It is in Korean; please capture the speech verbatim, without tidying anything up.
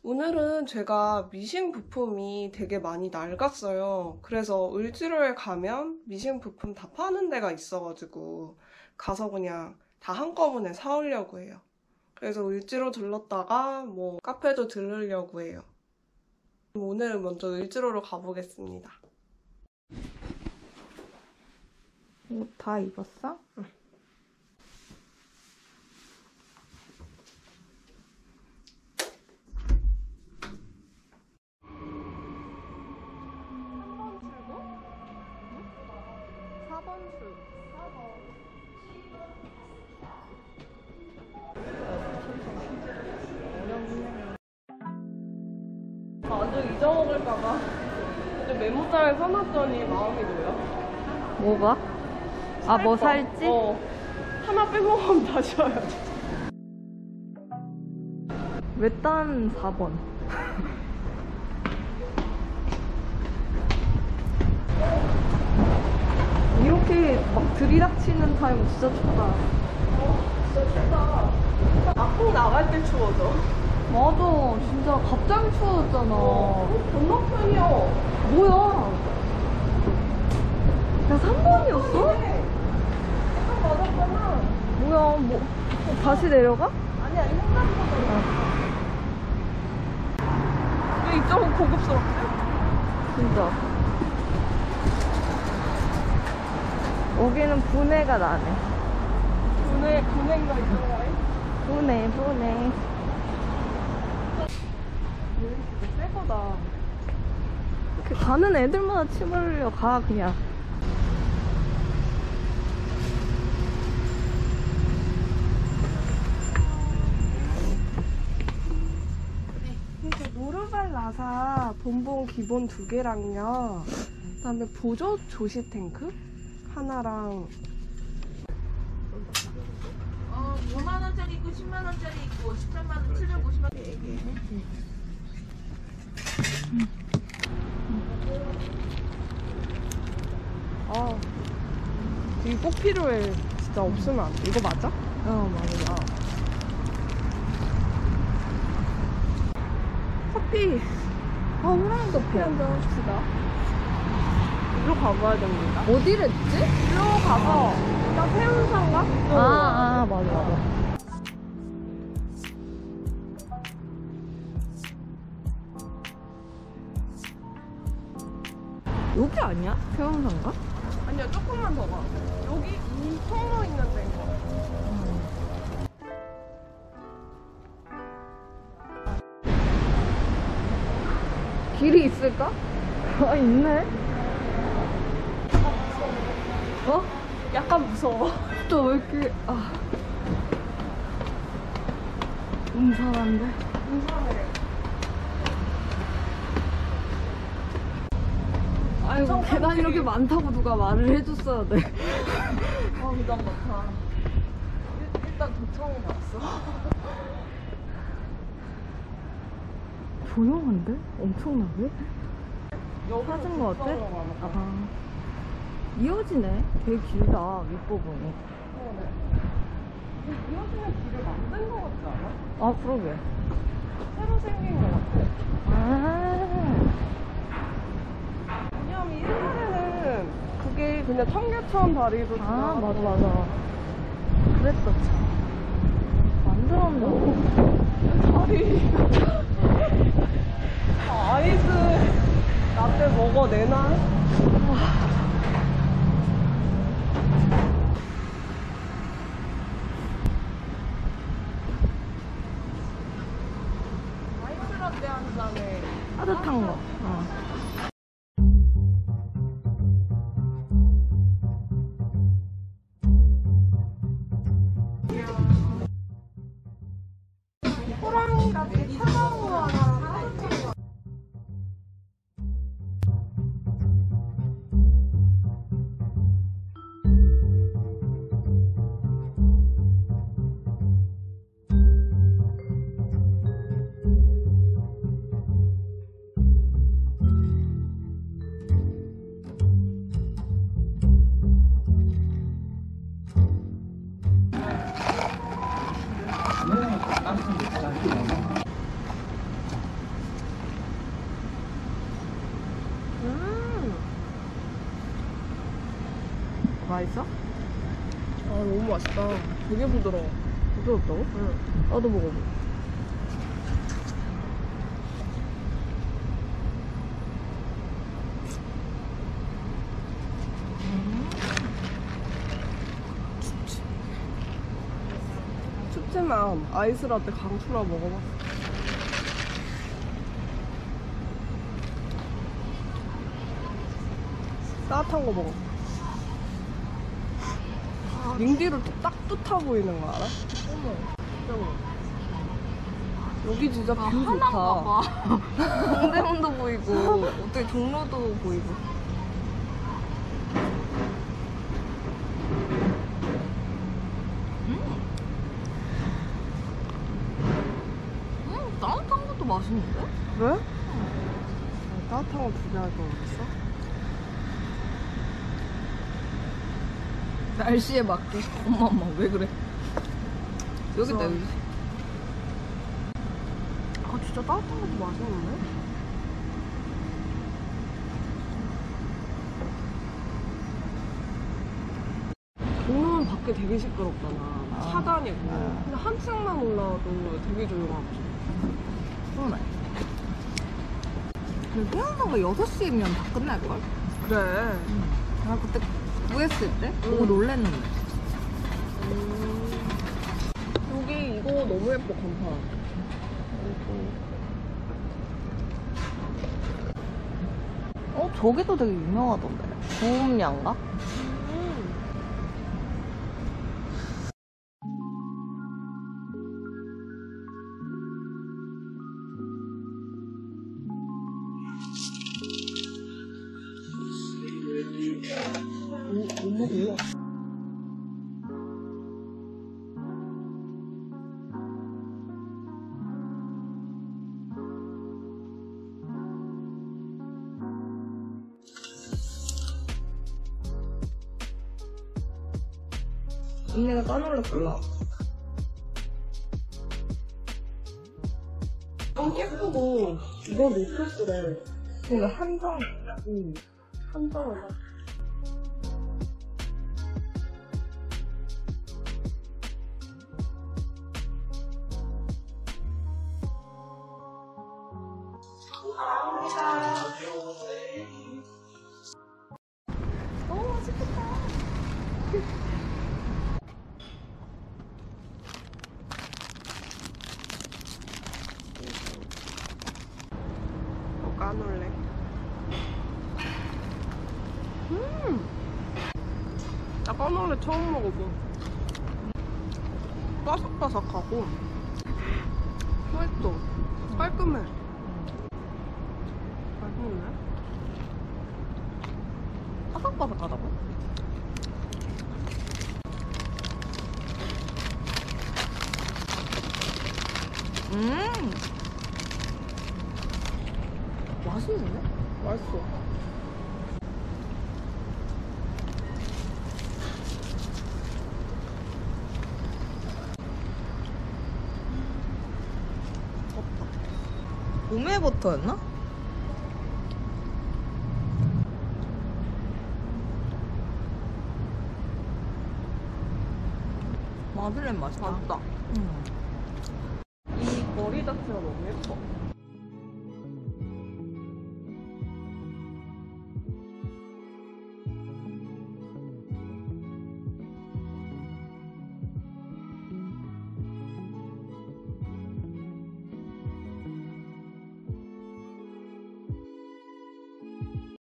오늘은 제가 미싱 부품이 되게 많이 낡았어요. 그래서 을지로에 가면 미싱 부품 다 파는 데가 있어가지고 가서 그냥 다 한꺼번에 사오려고 해요. 그래서 을지로 들렀다가 뭐 카페도 들르려고 해요. 오늘은 먼저 을지로로 가보겠습니다. 옷 다 입었어? 응. 사 번 출구? 사 번. 아, 완전 잊어먹을까봐 메모장에 써놨더니 마음이 놓여. 뭐가? 아, 뭐 살지? 어. 하나 빼먹으면 다시 와야지. 왜 딴 사 번? 이렇게 막 들이닥치는 타임 진짜 춥다. 어, 진짜 춥다. 막국 나갈 때 추워져. 맞아, 진짜 갑자기 추워졌잖아. 어, 건너편이야. 뭐야? 야, 삼 번이었어? 딱 맞았잖아. 뭐야, 뭐, 어, 다시 내려가? 아니, 아니, 생각보다. 왜 이쪽은 고급스럽지? 진짜. 여기는 분해가 나네. 분해, 분해인가 이쪽인가? 분해, 분해. 새 거다. 그 가는 애들마다 침 흘려 가, 그냥. 이게 노르발 라사 본봉 기본 두 개랑요. 그다음에 보조 조시 탱크 하나랑. 어, 오만 원짜리 있고 십만 원짜리 있고 십삼만 원, 칠백오십 원. 아, 이거 꼭 필요해. 진짜 없으면 안 돼. 이거 맞아? 어, 맞아. 커피. 아, 호랑이 커피 한잔 합시다. 일로 가봐야 됩니다. 어디랬지? 일로 가서 일단 세운상가? 아, 아, 맞아, 맞아. 여기 아니야? 태영상가? 아니야, 조금만 더 가. 여기 이 통로 있는 데인 거. 길이 있을까? 아, 있네. 어? 약간 무서워. 또 왜 이렇게, 아. 음산한데? 인사해. 아이고, 계단 이렇게 많다고 누가 말을 해줬어야 돼. 아, 계단 많다. 일, 일단 도청은 왔어. 조용한데? 엄청나게? 여기 찾은 거 같아? 아. 이어지네. 되게 길다, 윗부분이. 이어지는 길을 만든 거 같지 않아? 아, 그러게. 새로 생긴 거 같아. 아. 왜냐면 옛날에는 그게 그냥 청계천 다리로 아, 지나가고. 맞아, 맞아. 그랬어, 참. 만들었나? 다리. 아, 아이스 라떼 먹어내나? 아이스 라떼 한 잔에 따뜻한 거. 어. 호랑이 같이 차가운 거 하나. 맛있어? 아, 너무 맛있다. 되게 부드러워. 부드럽다고? 응. 나도 먹어봐. 춥지만 아이스라떼 강추라 먹어봤어. 따뜻한 거 먹어. 링디로 딱 뚜타 보이는 거 알아? 어머. 여기 진짜 뷰 좋다. 봐. 동대문도 보이고, 어떻게 종로도 보이고. 음. 음, 따뜻한 것도 맛있는데? 그래? 아, 따뜻한 거 두 개 할 거 모르겠어? 날씨에 맞게. 엄마, 엄마, 왜 그래? 여기 있다, 저- 여기. 아, 진짜 따뜻한 것도 맛있는데? 종로는 밖에 되게 시끄럽잖아. 차 다니고. 근데 한층만 올라와도 되게 조용하고. 그러네. 근데 태어나가 여섯 시면 다 끝날걸? 그래. 아, 그때 구했을 때? 보고 놀랬는데. 여기 이거 너무 예뻐, 간판. 어, 저기도 되게 유명하던데. 보험양가? 못 먹어. 언니가 까놀랐구나. 어, 예쁘고, 이거 노트스래. 근데 한정. 응. 한정을 사. 너무 맛있겠다. 너 까놀래. 음! 나 까놀래 처음 먹어봐. 바삭바삭하고, 맛있어. 깔끔해. 맛있네. 바삭바삭하다고? 음! 맛있는데? 맛있어. 오메 버터였나? 마들렌 맛있다. 맛있다. 음. 이 머리 자체가 너무 예뻐.